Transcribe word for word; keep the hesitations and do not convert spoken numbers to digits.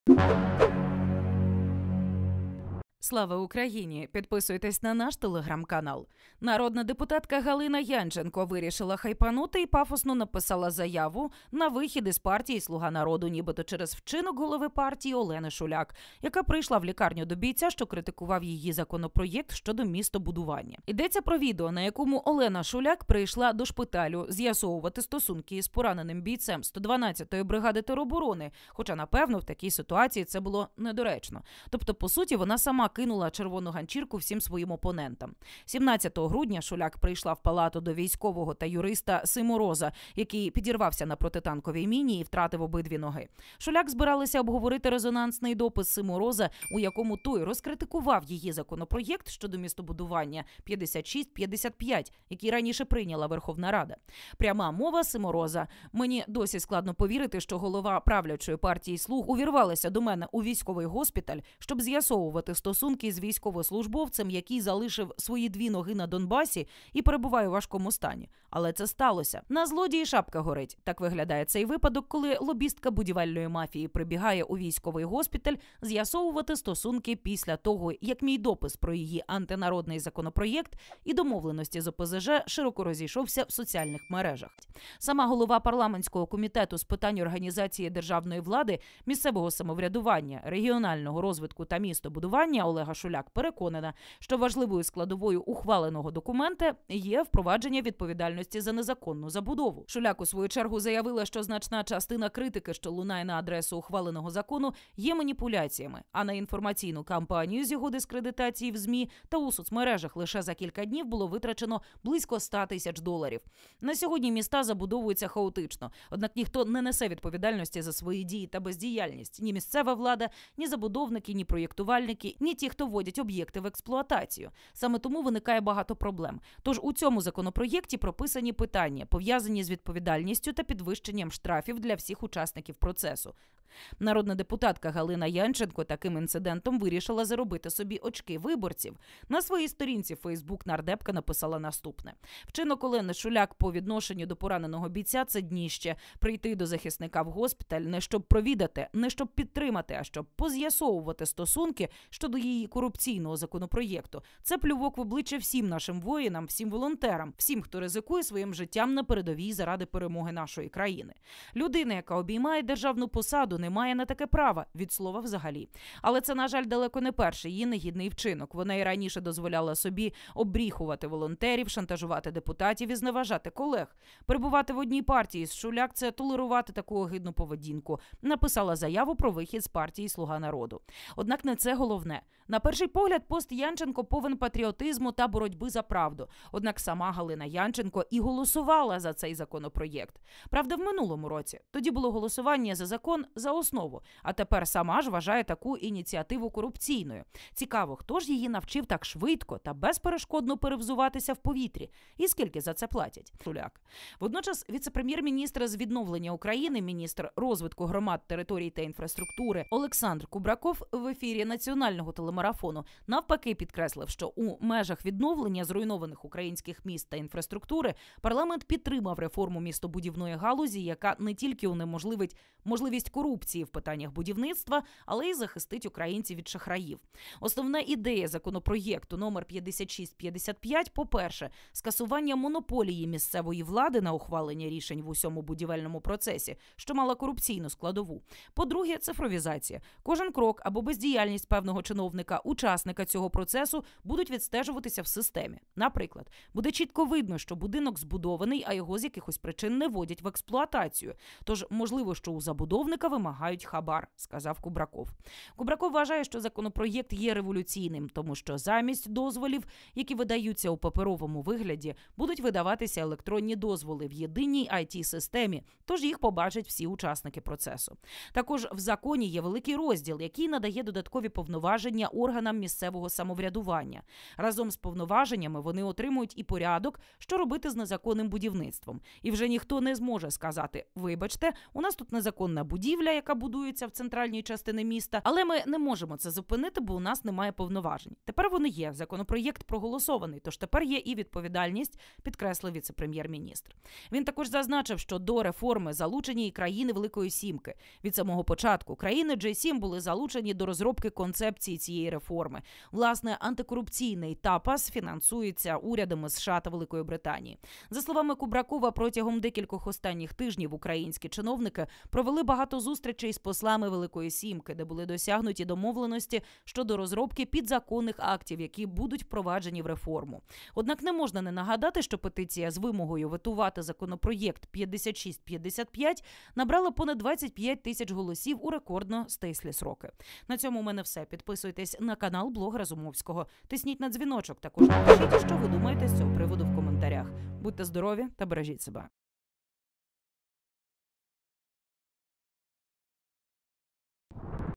Слава Україні! Підписуйтесь на наш телеграм-канал. Народна депутатка Галина Янченко вирішила хайпанути і пафосно написала заяву на вихід із партії «Слуга народу», нібито через вчинок голови партії Олени Шуляк, яка прийшла в лікарню до бійця, що критикував її законопроєкт щодо містобудування. Йдеться про відео, на якому Олена Шуляк прийшла до шпиталю з'ясовувати стосунки із пораненим бійцем сто дванадцятої бригади тероборони, хоча, напевно, в такій ситуації це було недоречно. Тобто, по суті, вона сама кинула червону ганчірку всім своїм опонентам. сімнадцятого грудня Шуляк прийшла в палату до військового та юриста Симороза, який підірвався на протитанковій міні і втратив обидві ноги. Шуляк збиралися обговорити резонансний допис Симороза, у якому той розкритикував її законопроєкт щодо містобудування п'ятдесят шість п'ятдесят п'ять, який раніше прийняла Верховна Рада. Пряма мова Симороза: «Мені досі складно повірити, що голова правлячої партії «Слуг» увірвалася до мене у військовий госпіталь, щоб з'ясовувати стосунки з військовослужбовцем, який залишив свої дві ноги на Донбасі і перебуває у важкому стані. Але це сталося. На злодії шапка горить». Так виглядає цей випадок, коли лобістка будівельної мафії прибігає у військовий госпіталь з'ясовувати стосунки після того, як мій допис про її антинародний законопроєкт і домовленості з О Пе Зе Же широко розійшовся в соціальних мережах. Сама голова парламентського комітету з питань організації державної влади, місцевого самоврядування, регіонального розвитку та містобудування Олега Шуляк переконана, що важливою складовою ухваленого документа є впровадження відповідальності за незаконну забудову. Шуляк у свою чергу заявила, що значна частина критики, що лунає на адресу ухваленого закону, є маніпуляціями, а на інформаційну кампанію з його дискредитації в ЗМІ та у соцмережах лише за кілька днів було витрачено близько ста тисяч доларів. На сьогодні міста забудовуються хаотично, однак ніхто не несе відповідальності за свої дії та бездіяльність. Ні місцева влада, ні забудовники, ні проєктувальники, ні ті, хто вводять об'єкти в експлуатацію. Саме тому виникає багато проблем. Тож у цьому законопроєкті прописані питання, пов'язані з відповідальністю та підвищенням штрафів для всіх учасників процесу. Народна депутатка Галина Янченко таким інцидентом вирішила заробити собі очки виборців. На своїй сторінці Фейсбук нардепка написала наступне. Вчинок Олени Шуляк по відношенню до пораненого бійця – це дніще. Прийти до захисника в госпіталь не щоб провідати, не щоб підтримати, а щоб поз'ясовувати стосунки щодо її корупційного законопроєкту. Це плювок в обличчя всім нашим воїнам, всім волонтерам, всім, хто ризикує своїм життям на передовій заради перемоги нашої країни. Людина, яка обіймає державну посаду, не має на таке права, від слова взагалі. Але це, на жаль, далеко не перший її негідний вчинок. Вона і раніше дозволяла собі обріхувати волонтерів, шантажувати депутатів і зневажати колег. Перебувати в одній партії з Шуляк – це толерувати таку огидну поведінку. Написала заяву про вихід з партії «Слуга народу». Однак не це головне. На перший погляд, пост Янченко повен патріотизму та боротьби за правду. Однак сама Галина Янченко і голосувала за цей законопроєкт. Правда, в минулому році. Тоді було голосування за закон за основу, а тепер сама ж вважає таку ініціативу корупційною. Цікаво, хто ж її навчив так швидко та безперешкодно перевзуватися в повітрі? І скільки за це платять? Шуляк. Водночас віце-прем'єр-міністр з відновлення України, міністр розвитку громад, територій та інфраструктури Олександр Кубраков в ефірі національного телемарафону навпаки підкреслив, що у межах відновлення зруйнованих українських міст та інфраструктури парламент підтримав реформу містобудівної галузі, яка не тільки унеможливить можливість корупції в питаннях будівництва, але й захистить українців від шахраїв. Основна ідея законопроєкту номер п'ятдесят шість п'ятдесят п'ять, по-перше, скасування монополії місцевої влади на ухвалення рішень в усьому будівельному процесі, що мала корупційну складову. По-друге, цифровізація. Кожен крок або бездіяльність певного чиновника, учасника цього процесу будуть відстежуватися в системі. Наприклад, буде чітко видно, що будинок збудований, а його з якихось причин не вводять в експлуатацію. Тож, можливо, що у забудовника вимагають хабар, сказав Кубраков. Кубраков вважає, що законопроєкт є революційним, тому що замість дозволів, які видаються у паперовому вигляді, будуть видаватися електронні дозволи в єдиній ай ті-системі, тож їх побачать всі учасники процесу. Також в законі є великий розділ, який надає додаткові повноваження органам місцевого самоврядування. Разом з повноваженнями вони отримують і порядок, що робити з незаконним будівництвом. І вже ніхто не зможе сказати: вибачте, у нас тут незаконна будівля, яка будується в центральній частині міста, але ми не можемо це зупинити, бо у нас немає повноважень. Тепер вони є. Законопроєкт проголосований, тож тепер є і відповідальність, підкреслив віце-прем'єр-міністр. Він також зазначив, що до реформи залучені і країни Великої Сімки. Від самого початку країни джей сім були залучені до розробки концепції цієї реформи. Власне, антикорупційний ТАПАС фінансується урядами США та Великої Британії. За словами Кубракова, протягом декількох останніх тижнів українські чиновники провели багато зустрічей з послами Великої Сімки, де були досягнуті домовленості щодо розробки підзаконних актів, які будуть впроваджені в реформу. Однак не можна не нагадати, що петиція з вимогою ветувати законопроєкт п'ятдесят шість п'ятдесят п'ять набрала понад двадцять п'ять тисяч голосів у рекордно стислі сроки. На цьому у мене все. Підписуйтесь на канал Блог Разумовського. Тисніть на дзвіночок. Також напишіть, що ви думаєте з цього приводу в коментарях. Будьте здорові та бережіть себе.